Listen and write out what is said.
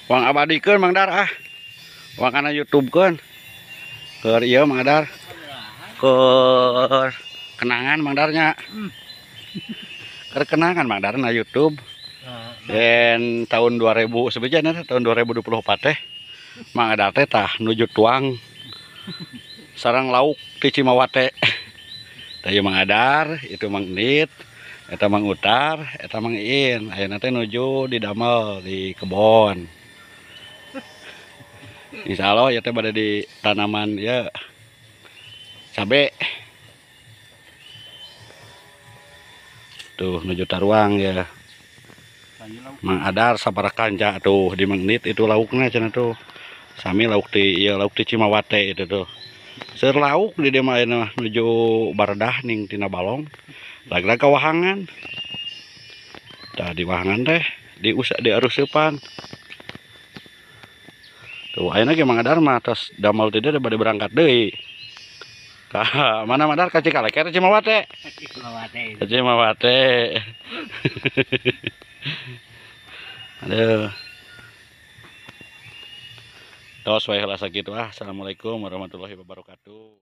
Uang abadikeun Mang Dar ah. Uang kana YouTubekeun. Keur ieu Mang Dar. Keur kenangan Mang Darnya. Keur kenangan Mang Dar na YouTube. Dan tahun 2000 sebejana tahun 2024 teh Mang Dar teh tah nuju tuang sarang lauk di Cimawate. Tah ieu Mang Dar, itu Mang Nit, eta Mang Utar, eta Mang Iin. Ayeuna teh nuju di damel di kebon. Insya Allah ya teh bade di tanaman ya cabe. Tuh nuju taruang ya. Mang Adar sabaraha kanja tuh di Mang Nit itu lauknya cenah tuh. Sami lauk di ieu lauk di Cimawate itu tuh. Seur lauk di dieu mah nuju Baredah ning tina balong. Lag-lag ka wahangan. Tah di wahangan teh diaruseupan. Tuh ayeuna ge Mang Adar mah tos damel teh dia bade berangkat deui. Ka mana Mang Adar ka Cikaleker Cimawate? Cimawate. Cimawate. Aduh. Tos wae heula sakitu ah. Assalamualaikum warahmatullahi wabarakatuh.